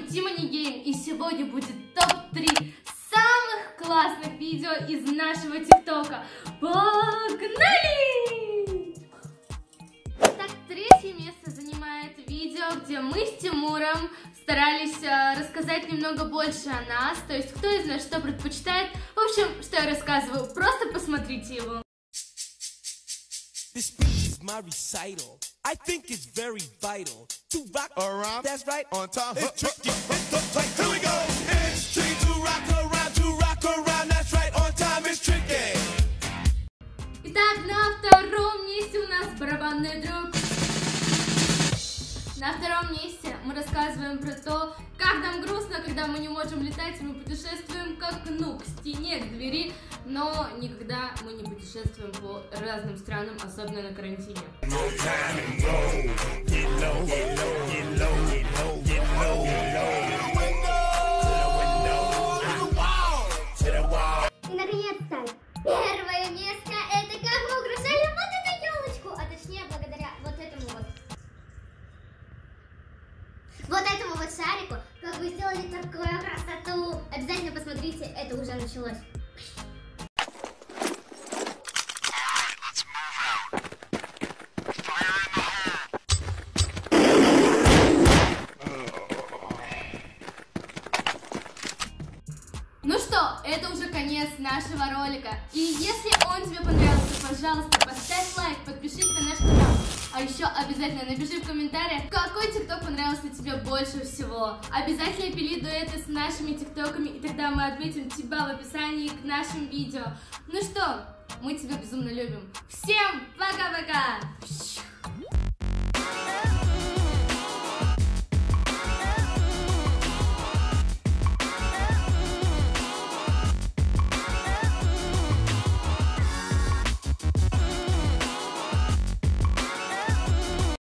Тимони Гейм, и сегодня будет топ-3 самых классных видео из нашего ТикТока. Погнали! Так, третье место занимает видео, где мы с Тимуром старались рассказать немного больше о нас, то есть кто из нас что предпочитает. В общем, что я рассказываю, просто посмотрите его. This speech is my recital. I think it's very vital to rock around. That's right, on time. It's tricky. It's like, here we go. It's tricky to rock around. That's right, on time. It's tricky. Итак, на втором месте у нас барабанная дробь. На втором месте мы рассказываем про то, как нам грустно, когда мы не можем летать, и мы путешествуем к окну, к стене, к двери, но никогда мы не путешествуем по разным странам, особенно на карантине. И наконец-то первое место — это как мы украшали вот эту елочку, а точнее благодаря вот этому вот шарику, как вы сделали такую красоту. Обязательно посмотрите, это уже началось. Ну что, это уже конец нашего ролика. И если он тебе понравился, пожалуйста, поставь лайк, подпишись на наш канал. А еще обязательно напиши в комментариях, какой тикток понравился тебе больше всего. Обязательно пили дуэты с нашими тиктоками, и тогда мы отметим тебя в описании к нашим видео. Ну что, мы тебя безумно любим. Всем пока-пока!